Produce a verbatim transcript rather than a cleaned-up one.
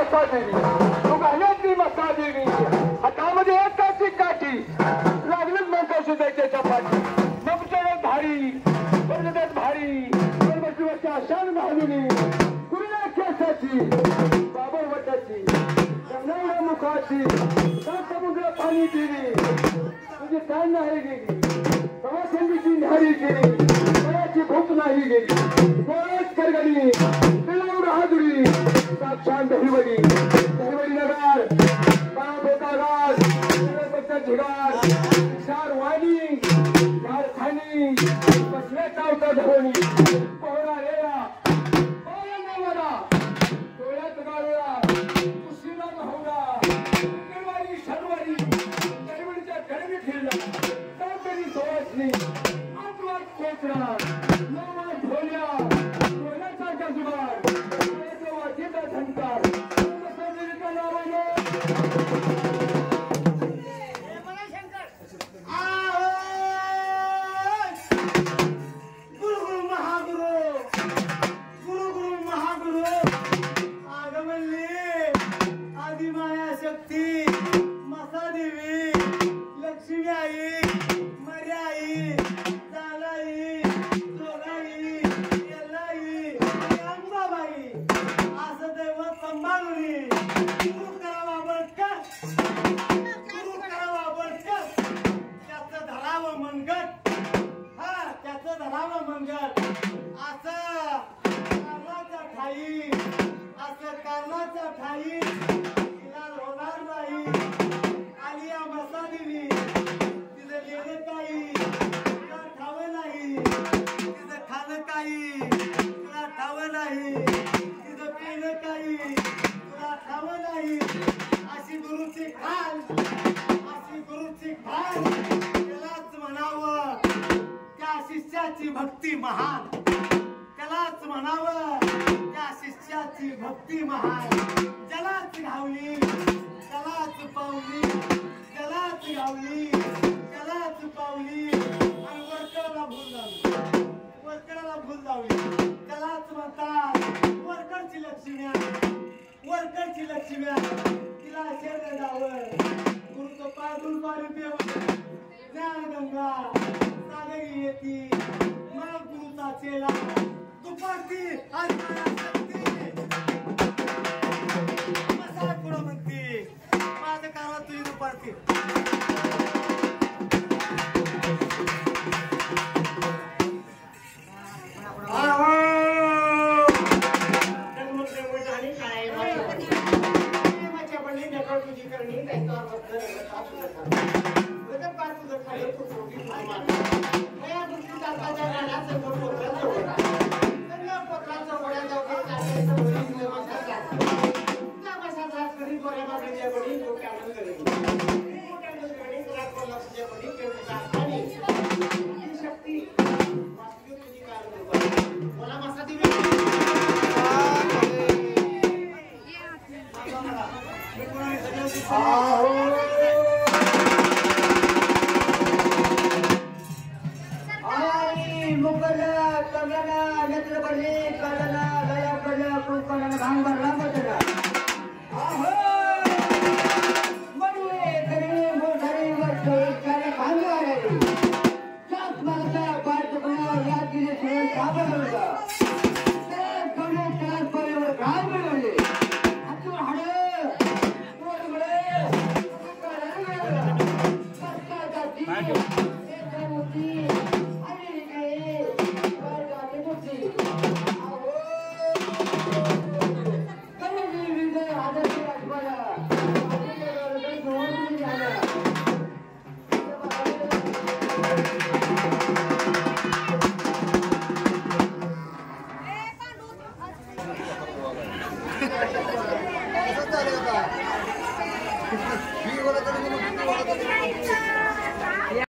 मसा देवी तू घालतली मसा देवी हातामध्ये एकाची काठी लागलंच म्हणतो त्याच्या पाठी मग चढत भारी पर्वतात भारी पर्वतीवरच्या आशान भाविनी कुर्या केसाची बाबा गंगा मुखाची समुद्र पाणी दिली तुझी ताण नाही गेली प्रवासांची न्यारी गेली वयाची भूक नाही गेली गोळ्यात करगडी पिलावर हाजुरी साक्षात दहिवडी दहिवडी नगार पाव बेतागार बच्चा झिगार चार वाणी चार खाणी बसले चावता धरोणी पोहरा रेला पोहरा नवरा डोळ्यात गाळोळा कुशीला होगा निर्वारी शनिवारी दहिवडीच्या गडवी फिरला तातरी सोसली आत्मात कोचरा नवा ढोल्या ढोल्याचा गजबार वाजेचा झंकार समजलीचा नावाने भक्ती महान त्यालाच म्हणावं त्या शिष्याची भक्ती महान ज्यालाच घावली त्यालाच पावली त्यालाच घावली त्यालाच पावली आणि वरकरला भूल लावली वरकराला भूल लावली त्यालाच म्हणतात वरकरची लक्ष्मी वरकरची लक्ष्मी तिला शेर जावं गुरुचं पादुल पाणी पेव ज्ञानगंगा सागरी येती मग गुरुचा चेला दुपारती मसा पुढं म्हणती माझं कामा तुझी दुपारती तुझी करणी ही